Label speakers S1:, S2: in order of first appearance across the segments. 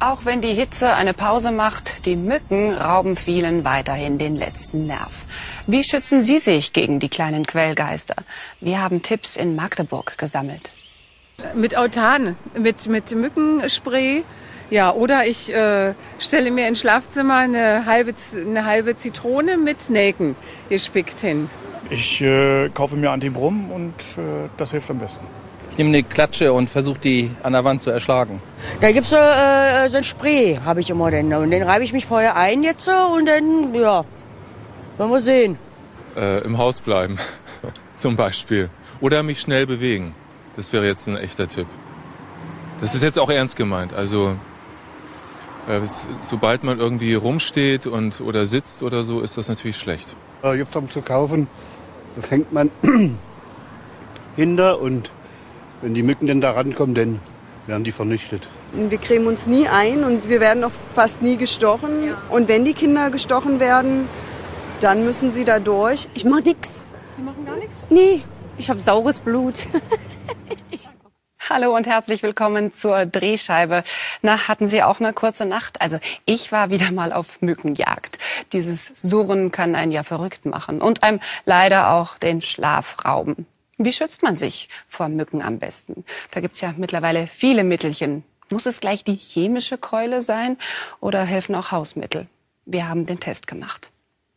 S1: Auch wenn die Hitze eine Pause macht, die Mücken rauben vielen weiterhin den letzten Nerv. Wie schützen Sie sich gegen die kleinen Quellgeister? Wir haben Tipps in Magdeburg gesammelt.
S2: Mit Autan, mit Mückenspray. Ja, oder ich stelle mir ins Schlafzimmer eine halbe Zitrone mit Nelken gespickt hin.
S3: Ich kaufe mir Antibrum und das hilft am besten.
S4: Ich nehme eine Klatsche und versuche die an der Wand zu erschlagen.
S5: Da gibt's so ein Spray, habe ich immer denn. Und den reibe ich mich vorher ein jetzt und dann, ja, wollen wir sehen.
S6: Im Haus bleiben, zum Beispiel. Oder mich schnell bewegen. Das wäre jetzt ein echter Tipp. Das ist jetzt auch ernst gemeint. Also sobald man irgendwie rumsteht oder sitzt oder so, ist das natürlich schlecht.
S7: Gibt es zu kaufen, das hängt man hinter und wenn die Mücken denn da rankommen, dann werden die vernichtet.
S8: Wir cremen uns nie ein und wir werden auch fast nie gestochen. Ja. Und wenn die Kinder gestochen werden, dann müssen sie da durch.
S9: Ich mache nichts.
S8: Sie machen gar nichts?
S9: Nee, ich habe saures Blut.
S1: Hallo und herzlich willkommen zur Drehscheibe. Na, hatten Sie auch eine kurze Nacht? Also ich war wieder mal auf Mückenjagd. Dieses Surren kann einen ja verrückt machen und einem leider auch den Schlaf rauben. Wie schützt man sich vor Mücken am besten? Da gibt's ja mittlerweile viele Mittelchen. Muss es gleich die chemische Keule sein oder helfen auch Hausmittel? Wir haben den Test gemacht.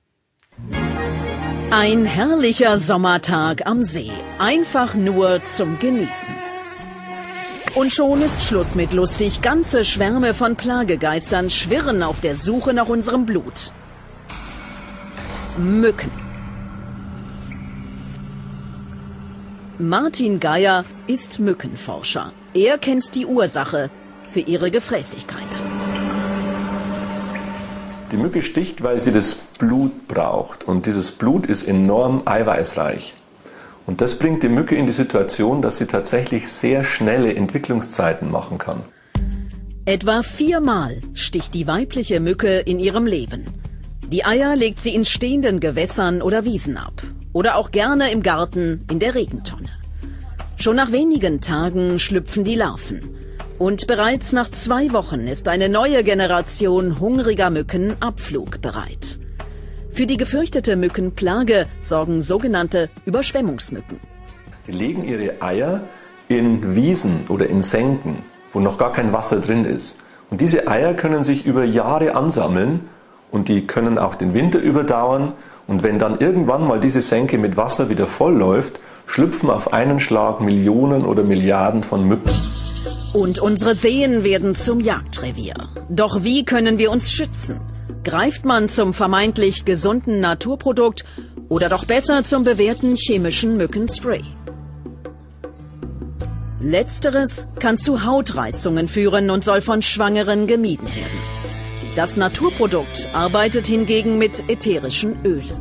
S10: Ein herrlicher Sommertag am See. Einfach nur zum Genießen. Und schon ist Schluss mit lustig. Ganze Schwärme von Plagegeistern schwirren auf der Suche nach unserem Blut. Mücken. Martin Geier ist Mückenforscher. Er kennt die Ursache für ihre Gefräßigkeit.
S11: Die Mücke sticht, weil sie das Blut braucht. Und dieses Blut ist enorm eiweißreich. Und das bringt die Mücke in die Situation, dass sie tatsächlich sehr schnelle Entwicklungszeiten machen kann.
S10: Etwa 4-mal sticht die weibliche Mücke in ihrem Leben. Die Eier legt sie in stehenden Gewässern oder Wiesen ab. Oder auch gerne im Garten in der Regentonne. Schon nach wenigen Tagen schlüpfen die Larven. Und bereits nach 2 Wochen ist eine neue Generation hungriger Mücken abflugbereit. Für die gefürchtete Mückenplage sorgen sogenannte Überschwemmungsmücken.
S11: Die legen ihre Eier in Wiesen oder in Senken, wo noch gar kein Wasser drin ist. Und diese Eier können sich über Jahre ansammeln und die können auch den Winter überdauern. Und wenn dann irgendwann mal diese Senke mit Wasser wieder voll läuft, schlüpfen auf einen Schlag Millionen oder Milliarden von Mücken.
S10: Und unsere Seen werden zum Jagdrevier. Doch wie können wir uns schützen? Greift man zum vermeintlich gesunden Naturprodukt oder doch besser zum bewährten chemischen Mückenspray? Letzteres kann zu Hautreizungen führen und soll von Schwangeren gemieden werden. Das Naturprodukt arbeitet hingegen mit ätherischen Ölen.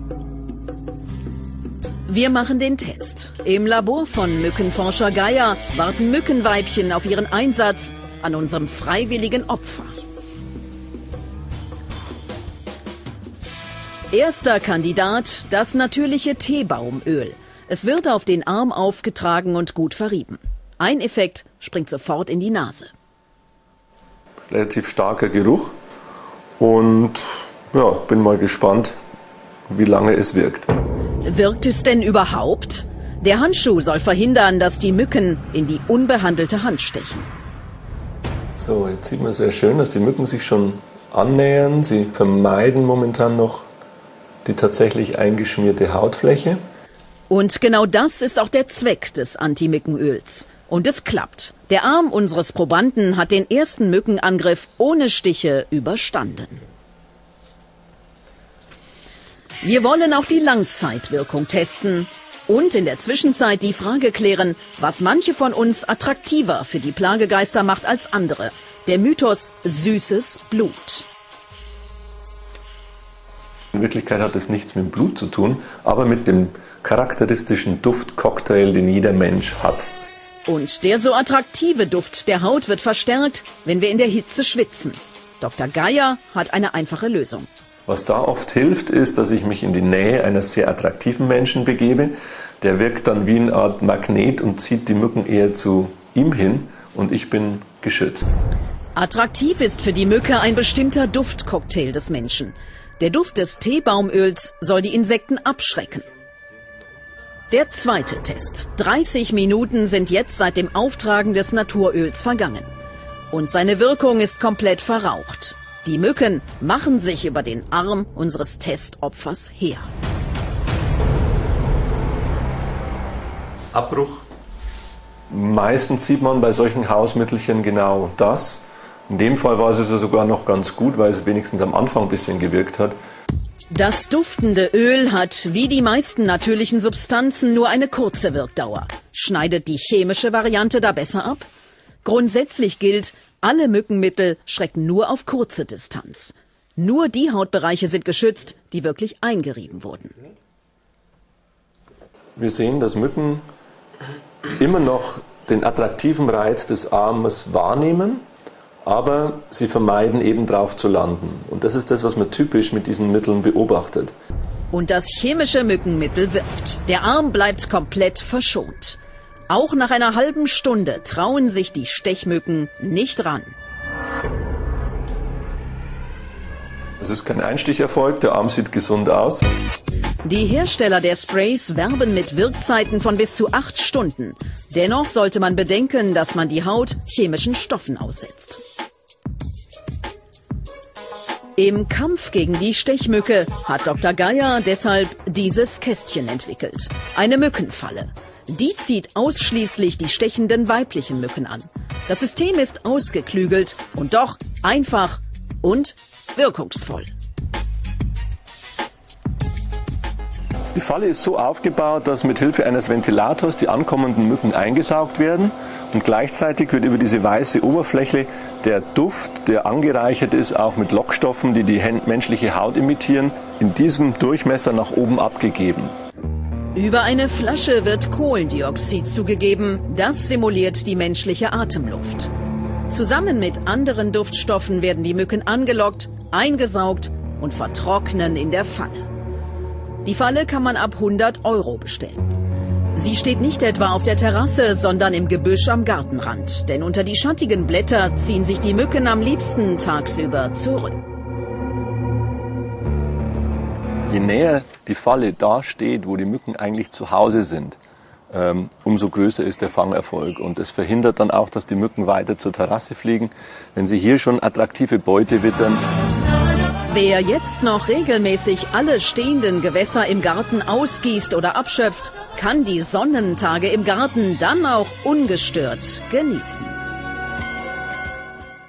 S10: Wir machen den Test. Im Labor von Mückenforscher Geier warten Mückenweibchen auf ihren Einsatz an unserem freiwilligen Opfer. Erster Kandidat, das natürliche Teebaumöl. Es wird auf den Arm aufgetragen und gut verrieben. Ein Effekt springt sofort in die Nase.
S11: Relativ starker Geruch und ja, bin mal gespannt, wie lange es wirkt.
S10: Wirkt es denn überhaupt? Der Handschuh soll verhindern, dass die Mücken in die unbehandelte Hand stechen.
S11: So, jetzt sieht man sehr schön, dass die Mücken sich schon annähern. Sie vermeiden momentan noch die tatsächlich eingeschmierte Hautfläche.
S10: Und genau das ist auch der Zweck des Anti-Mückenöls. Und es klappt. Der Arm unseres Probanden hat den ersten Mückenangriff ohne Stiche überstanden. Wir wollen auch die Langzeitwirkung testen und in der Zwischenzeit die Frage klären, was manche von uns attraktiver für die Plagegeister macht als andere. Der Mythos süßes Blut.
S11: In Wirklichkeit hat es nichts mit dem Blut zu tun, aber mit dem charakteristischen Duftcocktail, den jeder Mensch hat.
S10: Und der so attraktive Duft der Haut wird verstärkt, wenn wir in der Hitze schwitzen. Dr. Geier hat eine einfache Lösung.
S11: Was da oft hilft, ist, dass ich mich in die Nähe eines sehr attraktiven Menschen begebe. Der wirkt dann wie eine Art Magnet und zieht die Mücken eher zu ihm hin und ich bin geschützt.
S10: Attraktiv ist für die Mücke ein bestimmter Duftcocktail des Menschen. Der Duft des Teebaumöls soll die Insekten abschrecken. Der zweite Test. 30 Minuten sind jetzt seit dem Auftragen des Naturöls vergangen. Und seine Wirkung ist komplett verraucht. Die Mücken machen sich über den Arm unseres Testopfers her.
S11: Abbruch. Meistens sieht man bei solchen Hausmittelchen genau das. In dem Fall war es also sogar noch ganz gut, weil es wenigstens am Anfang ein bisschen gewirkt hat.
S10: Das duftende Öl hat, wie die meisten natürlichen Substanzen, nur eine kurze Wirkdauer. Schneidet die chemische Variante da besser ab? Grundsätzlich gilt, alle Mückenmittel schrecken nur auf kurze Distanz. Nur die Hautbereiche sind geschützt, die wirklich eingerieben wurden.
S11: Wir sehen, dass Mücken immer noch den attraktiven Reiz des Armes wahrnehmen, aber sie vermeiden eben drauf zu landen. Und das ist das, was man typisch mit diesen Mitteln beobachtet.
S10: Und das chemische Mückenmittel wirkt. Der Arm bleibt komplett verschont. Auch nach einer halben Stunde trauen sich die Stechmücken nicht ran.
S11: Es ist kein Einsticherfolg, der Arm sieht gesund aus.
S10: Die Hersteller der Sprays werben mit Wirkzeiten von bis zu 8 Stunden. Dennoch sollte man bedenken, dass man die Haut chemischen Stoffen aussetzt. Im Kampf gegen die Stechmücke hat Dr. Geier deshalb dieses Kästchen entwickelt. Eine Mückenfalle. Die zieht ausschließlich die stechenden weiblichen Mücken an. Das System ist ausgeklügelt und doch einfach und wirkungsvoll.
S11: Die Falle ist so aufgebaut, dass mit Hilfe eines Ventilators die ankommenden Mücken eingesaugt werden und gleichzeitig wird über diese weiße Oberfläche der Duft, der angereichert ist, auch mit Lockstoffen, die die menschliche Haut imitieren, in diesem Durchmesser nach oben abgegeben.
S10: Über eine Flasche wird Kohlendioxid zugegeben. Das simuliert die menschliche Atemluft. Zusammen mit anderen Duftstoffen werden die Mücken angelockt, eingesaugt und vertrocknen in der Falle. Die Falle kann man ab 100 € bestellen. Sie steht nicht etwa auf der Terrasse, sondern im Gebüsch am Gartenrand. Denn unter die schattigen Blätter ziehen sich die Mücken am liebsten tagsüber zurück.
S11: Je näher die Falle da steht, wo die Mücken eigentlich zu Hause sind, umso größer ist der Fangerfolg. Und es verhindert dann auch, dass die Mücken weiter zur Terrasse fliegen. Wenn sie hier schon attraktive Beute wittern.
S10: Wer jetzt noch regelmäßig alle stehenden Gewässer im Garten ausgießt oder abschöpft, kann die Sonnentage im Garten dann auch ungestört genießen.